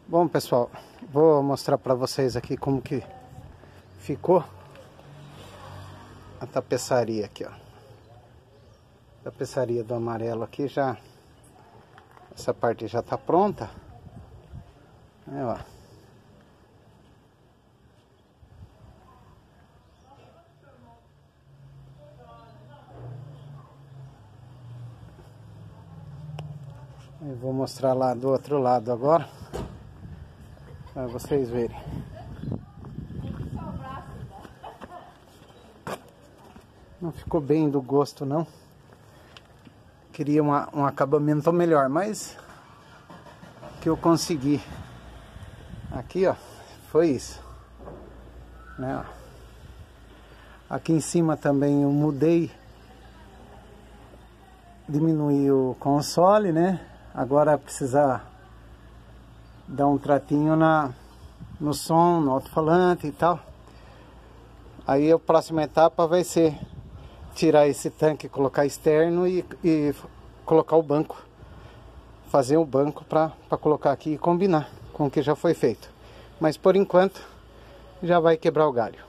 Bom, pessoal, vou mostrar para vocês aqui como que ficou a tapeçaria aqui, ó. Tapeçaria do amarelo aqui já, essa parte já tá pronta. Aí, ó. Eu vou mostrar lá do outro lado agora, para vocês verem. Não ficou bem do gosto, não. Queria um acabamento melhor, mas que eu consegui aqui, ó, foi isso, né? Aqui em cima também eu mudei, diminuí o console, né? Agora precisa dar um tratinho no som, no alto-falante e tal. Aí a próxima etapa vai ser tirar esse tanque, colocar externo e colocar o banco. Fazer o banco para colocar aqui e combinar com o que já foi feito. Mas por enquanto já vai quebrar o galho.